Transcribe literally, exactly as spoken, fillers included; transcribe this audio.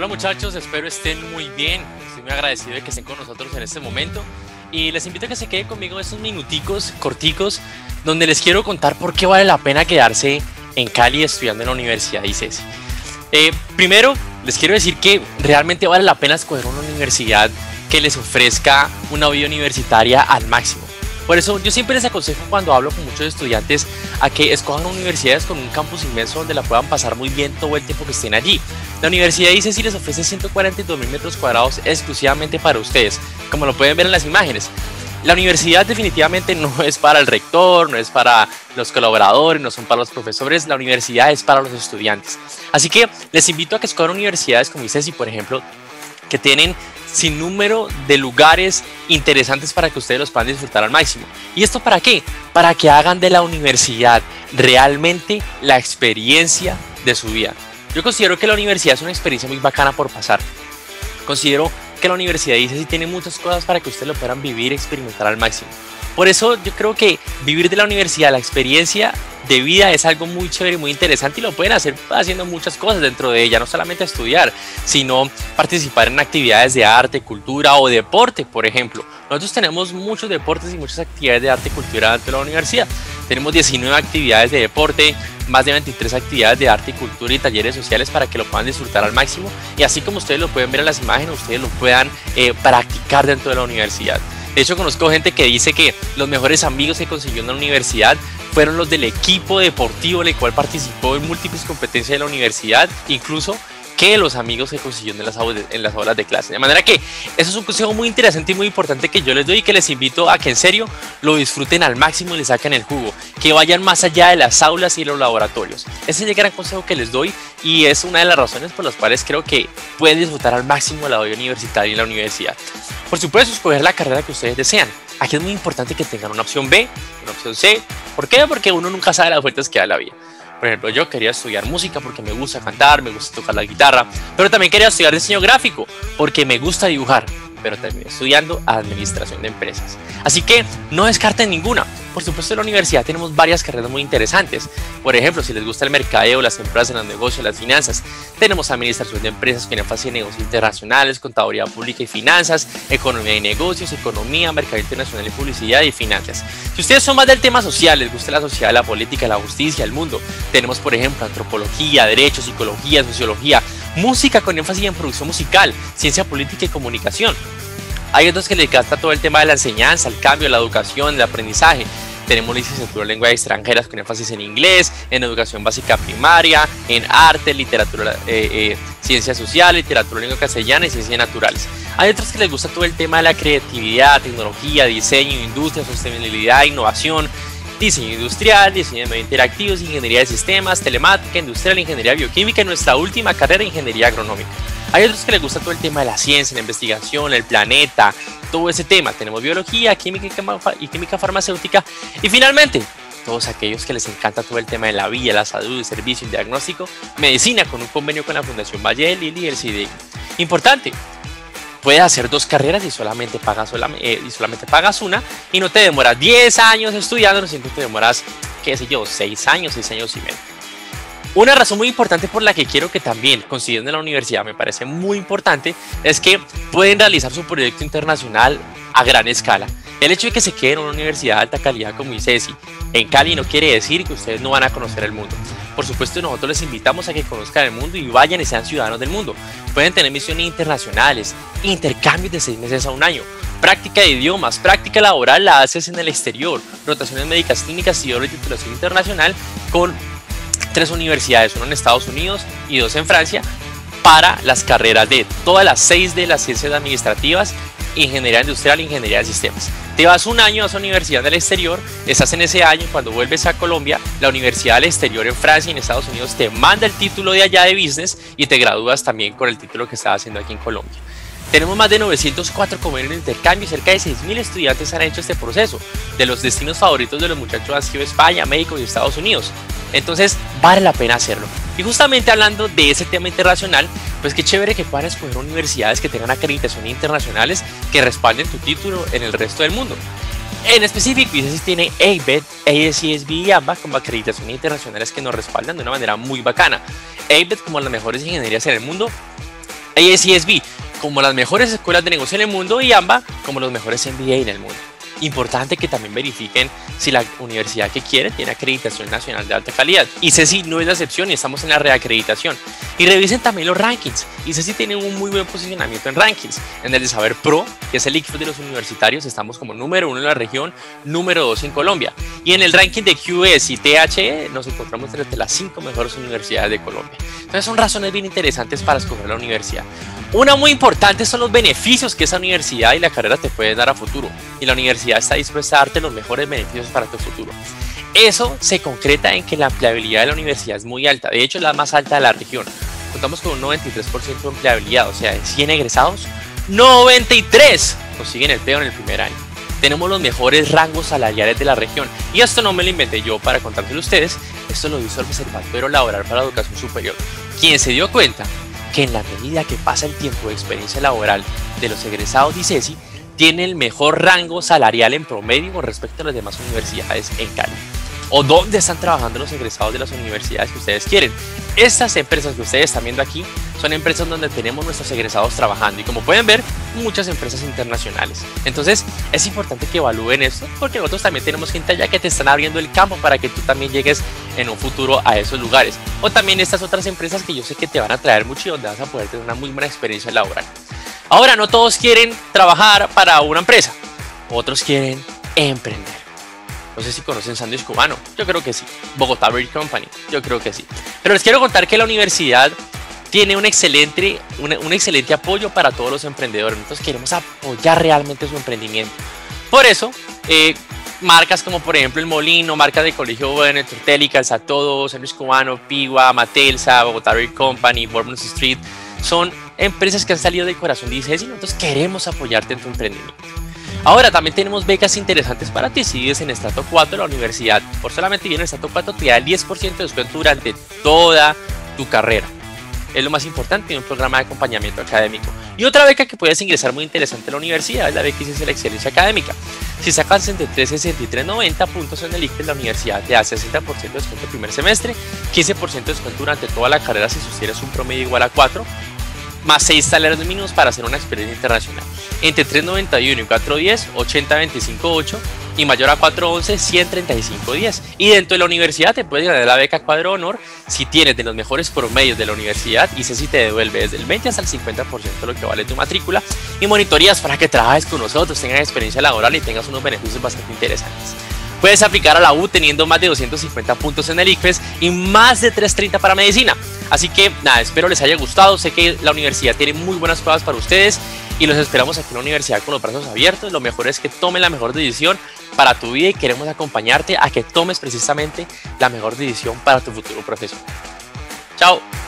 muchachos, espero estén muy bien. Estoy muy agradecido de que estén con nosotros en este momento y les invito a que se queden conmigo estos minuticos corticos donde les quiero contar por qué vale la pena quedarse en Cali estudiando en la Universidad I C E S. Eh, primero, les quiero decir que realmente vale la pena escoger una universidad que les ofrezca una vida universitaria al máximo. Por eso yo siempre les aconsejo, cuando hablo con muchos estudiantes, a que escojan universidades con un campus inmenso donde la puedan pasar muy bien todo el tiempo que estén allí. La Universidad I C E S les ofrece ciento cuarenta y dos mil metros cuadrados exclusivamente para ustedes, como lo pueden ver en las imágenes. La universidad definitivamente no es para el rector, no es para los colaboradores, no son para los profesores, la universidad es para los estudiantes. Así que les invito a que escojan universidades como I C E S, por ejemplo, que tienen sin número de lugares interesantes para que ustedes los puedan disfrutar al máximo. ¿Y esto para qué? Para que hagan de la universidad realmente la experiencia de su vida. Yo considero que la universidad es una experiencia muy bacana por pasar. Considero que la Universidad I C E S tiene muchas cosas para que ustedes lo puedan vivir y experimentar al máximo. Por eso yo creo que vivir de la universidad, la experiencia de vida, es algo muy chévere y muy interesante, y lo pueden hacer haciendo muchas cosas dentro de ella, no solamente estudiar, sino participar en actividades de arte, cultura o deporte, por ejemplo. Nosotros tenemos muchos deportes y muchas actividades de arte y cultura dentro de la universidad. Tenemos diecinueve actividades de deporte, más de veintitrés actividades de arte y cultura y talleres sociales para que lo puedan disfrutar al máximo, y así como ustedes lo pueden ver en las imágenes, ustedes lo puedan eh, practicar dentro de la universidad. De hecho, conozco gente que dice que los mejores amigos que consiguió en la universidad fueron los del equipo deportivo en el cual participó en múltiples competencias de la universidad, incluso que los amigos que consiguió en las, en las aulas de clase. De manera que eso es un consejo muy interesante y muy importante que yo les doy, y que les invito a que en serio lo disfruten al máximo y le saquen el jugo, que vayan más allá de las aulas y los laboratorios. Ese es el gran consejo que les doy, y es una de las razones por las cuales creo que pueden disfrutar al máximo la vida universitaria en la universidad. Por supuesto, escoger la carrera que ustedes desean. Aquí es muy importante que tengan una opción B, una opción C. ¿Por qué? Porque uno nunca sabe las vueltas que da la vida. Por ejemplo, yo quería estudiar música porque me gusta cantar, me gusta tocar la guitarra, pero también quería estudiar diseño gráfico porque me gusta dibujar, pero terminé estudiando administración de empresas. Así que no descarten ninguna. Por supuesto, en la universidad tenemos varias carreras muy interesantes. Por ejemplo, si les gusta el mercadeo, las empresas, los negocios, las finanzas, tenemos administración de empresas con énfasis en negocios internacionales, contaduría pública y finanzas, economía y negocios, economía, mercado internacional y publicidad y finanzas. Si ustedes son más del tema social, les gusta la sociedad, la política, la justicia, el mundo, tenemos por ejemplo antropología, derecho, psicología, sociología, música con énfasis en producción musical, ciencia política y comunicación. Hay otros que les gasta todo el tema de la enseñanza, el cambio, la educación, el aprendizaje. Tenemos licenciatura en lenguas extranjeras con énfasis en inglés, en educación básica primaria, en arte, literatura, eh, eh, ciencias sociales, literatura en lengua castellana y ciencias naturales. Hay otros que les gusta todo el tema de la creatividad, tecnología, diseño, industria, sostenibilidad, innovación, diseño industrial, diseño de medios interactivos, ingeniería de sistemas, telemática, industrial, ingeniería bioquímica y nuestra última carrera, ingeniería agronómica. Hay otros que les gusta todo el tema de la ciencia, la investigación, el planeta, todo ese tema. Tenemos biología, química y química farmacéutica. Y finalmente, todos aquellos que les encanta todo el tema de la vida, la salud, el servicio, el diagnóstico, medicina, con un convenio con la Fundación Valle del Lili y el C I D I. Importante, puedes hacer dos carreras y solamente pagas, eh, y solamente pagas una, y no te demoras diez años estudiando, sino que te demoras, qué sé yo, seis años, seis años y medio. Una razón muy importante por la que quiero que también consideren en la universidad, me parece muy importante, es que pueden realizar su proyecto internacional a gran escala. El hecho de que se queden en una universidad de alta calidad como I C E S en Cali no quiere decir que ustedes no van a conocer el mundo. Por supuesto, nosotros les invitamos a que conozcan el mundo y vayan y sean ciudadanos del mundo. Pueden tener misiones internacionales, intercambios de seis meses a un año, práctica de idiomas, práctica laboral la haces en el exterior, rotaciones médicas clínicas y doble titulación internacional con tres universidades, una en Estados Unidos y dos en Francia, para las carreras de todas las seis de las ciencias administrativas, ingeniería industrial e ingeniería de sistemas. Te vas un año a esa universidad del exterior, estás en ese año, cuando vuelves a Colombia, la universidad del exterior en Francia y en Estados Unidos te manda el título de allá de business y te gradúas también con el título que estás haciendo aquí en Colombia. Tenemos más de novecientos cuatro convenios de intercambio y cerca de seis mil estudiantes han hecho este proceso. De los destinos favoritos de los muchachos han sido España, México y Estados Unidos. Entonces vale la pena hacerlo. Y justamente hablando de ese tema internacional, pues qué chévere que puedan escoger universidades que tengan acreditaciones internacionales que respalden tu título en el resto del mundo. En específico, I C E S tiene A B E T, A S I S B y AMBA como acreditaciones internacionales que nos respaldan de una manera muy bacana. A B E T como las mejores ingenierías en el mundo, A S I S B como las mejores escuelas de negocio en el mundo y AMBA como los mejores M B A en el mundo. Importante que también verifiquen si la universidad que quieren tiene acreditación nacional de alta calidad. I C E S I no es la excepción y estamos en la reacreditación. Y revisen también los rankings. I C E S I tiene un muy buen posicionamiento en rankings. En el de Saber Pro, que es el I C F E de los universitarios, estamos como número uno en la región, número dos en Colombia. Y en el ranking de Q S y T H E nos encontramos entre las cinco mejores universidades de Colombia. Entonces son razones bien interesantes para escoger la universidad. Una muy importante son los beneficios que esa universidad y la carrera te pueden dar a futuro. Y la universidad está dispuesta a darte los mejores beneficios para tu futuro. Eso se concreta en que la empleabilidad de la universidad es muy alta. De hecho, es la más alta de la región. Contamos con un noventa y tres por ciento de empleabilidad. O sea, de cien egresados, noventa y tres consiguen empleo en el primer año. Tenemos los mejores rangos salariales de la región. Y esto no me lo inventé yo para contárselo a ustedes. Esto lo hizo el Observatorio Laboral para la Educación Superior, quien se dio cuenta que en la medida que pasa el tiempo de experiencia laboral de los egresados de I C E S I, tiene el mejor rango salarial en promedio con respecto a las demás universidades en Cali. ¿O dónde están trabajando los egresados de las universidades que ustedes quieren? Estas empresas que ustedes están viendo aquí son empresas donde tenemos nuestros egresados trabajando y, como pueden ver, muchas empresas internacionales. Entonces es importante que evalúen esto, porque nosotros también tenemos gente allá que te están abriendo el campo para que tú también llegues en un futuro a esos lugares. O también estas otras empresas que yo sé que te van a traer mucho y donde vas a poder tener una muy buena experiencia laboral. Ahora, no todos quieren trabajar para una empresa, otros quieren emprender. No sé si conocen Sándwich Cubano, yo creo que sí. Bogotá Bread Company, yo creo que sí. Pero les quiero contar que la universidad tiene un excelente, un, un excelente apoyo para todos los emprendedores. Nosotros queremos apoyar realmente su emprendimiento. Por eso, eh, marcas como por ejemplo El Molino, marcas de Colegio Bueno, Tortélica, Todo, Sándwich Cubano, Piwa, Matelsa, Bogotá Bread Company, Bourbon Street, son empresas que han salido del corazón de I C E S I y nosotros queremos apoyarte en tu emprendimiento. Ahora también tenemos becas interesantes para ti. Si vives en estrato cuatro de la universidad, por solamente vivir en estrato cuatro te da el diez por ciento de descuento durante toda tu carrera. Es lo más importante en un programa de acompañamiento académico. Y otra beca que puedes ingresar muy interesante a la universidad es la beca I C E S I la Excelencia Académica. Si sacas sesenta y tres, sesenta y tres, noventa puntos en el I C F E S, la universidad te da sesenta por ciento de descuento el primer semestre, quince por ciento de descuento durante toda la carrera si sostienes un promedio igual a cuatro, más seis salarios mínimos para hacer una experiencia internacional. Entre tres noventa y uno y cuatro diez, ochenta veinticinco ocho, y mayor a cuatro once, cien treinta y cinco diez. Y dentro de la universidad te puedes ganar la beca Cuadro Honor si tienes de los mejores promedios de la universidad. Y I C E S I te devuelve desde el veinte hasta el cincuenta por ciento de lo que vale tu matrícula, y monitorías para que trabajes con nosotros, tengas experiencia laboral y tengas unos beneficios bastante interesantes. Puedes aplicar a la U teniendo más de doscientos cincuenta puntos en el I C F E S y más de trescientos treinta para medicina. Así que nada, espero les haya gustado. Sé que la universidad tiene muy buenas pruebas para ustedes y los esperamos aquí en la universidad con los brazos abiertos. Lo mejor es que tomen la mejor decisión para tu vida y queremos acompañarte a que tomes precisamente la mejor decisión para tu futuro profesional. Chao.